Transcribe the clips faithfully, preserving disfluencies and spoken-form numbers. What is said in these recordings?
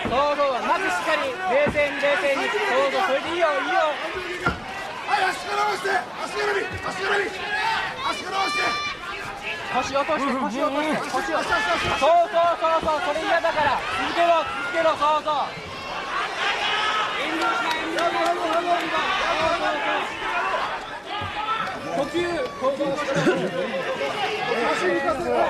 そうそう、まずしっかり冷静に冷静に、そうそう、それでいいよいいよ。 はい、足から押して、足からみ、足からみ、足から押して、 腰落として、腰落として、腰落として、そうそうそうそう、それ嫌だから、続けろ続けろ、そうそう。遠慮しない、遠慮しない、そうそうそう。呼吸、そうそうそう。足浮かせろ。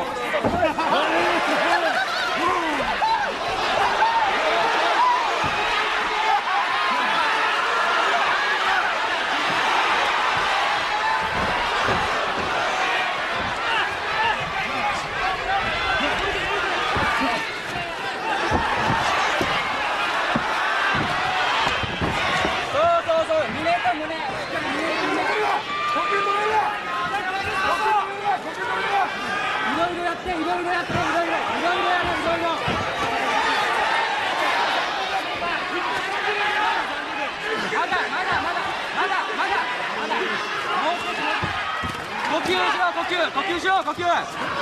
呼吸しろ、呼吸、呼吸しろ、呼吸。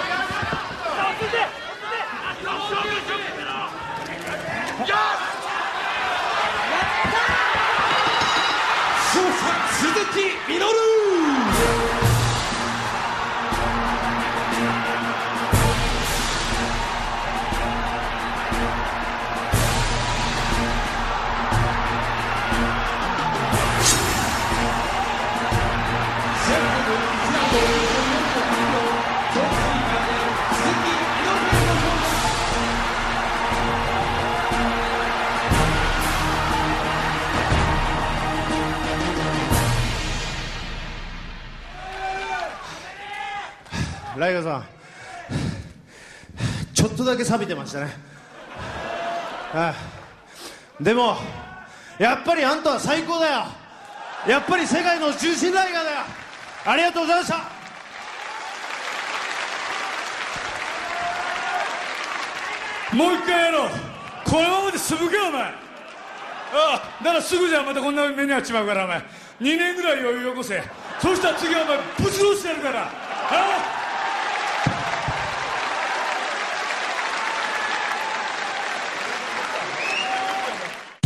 鈴木みのる。ライガさん、ちょっとだけ錆びてましたね。ああ、でもやっぱりあんたは最高だよ。やっぱり世界の重心ライガーだよ。ありがとうございました。 もう一回やろう。このままで済むかお前。ああ、だからすぐじゃまたこんな目に遭っちまうからお前にねんぐらい余裕よこせ。そうしたら次はお前ぶち殺してやるから。